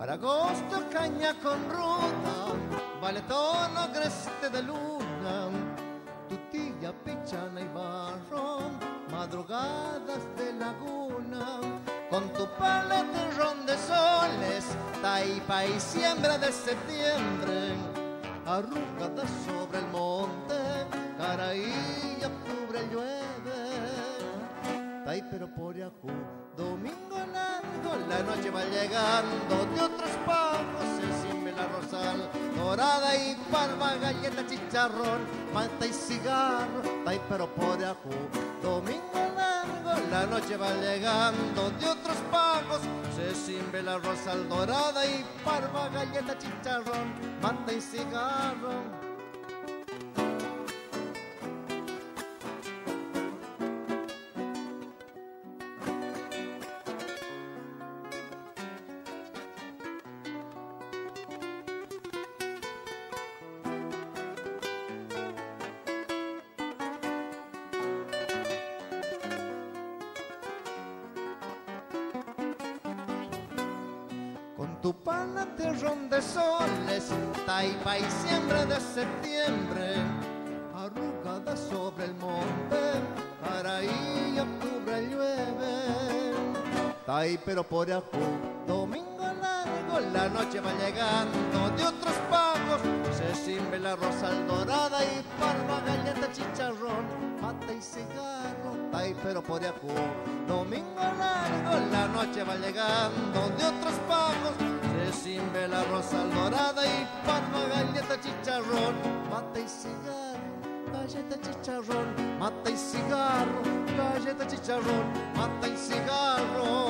Para agosto caña con ruda, valetón agreste de luna, tutilla, pichana y barro, madrugadas de laguna, con tu pala terrón de soles, taipa y siembra de septiembre, arrugada sobre el monte, Caraí y octubre llueve, pero por Yajú, domingo largo, la noche va llegando de otros pagos, encima la rosal, dorada y barba, galleta, chicharrón, manta y cigarro, pero por Yajú, domingo largo, la noche va llegando de otros pagos, se cimbe la rosal, dorada y barba, galleta, chicharrón, manta y cigarro. Tu pana terrón de soles, taipa y siembra de septiembre, arrugada sobre el monte, Caraí y octubre llueve. Pero por Yajú, domingo largo, la noche va llegando de otros pagos, se cimbe la rosal dorada y barba, galleta, chicharrón, mata y cigarro, pero por Yajú, domingo largo, la noche va llegando de otros pagos, se cimbe la rosal dorada y barba, galleta, chicharrón, mata y cigarro, galleta, chicharrón, mata y cigarro, galleta, chicharrón, mata y cigarro.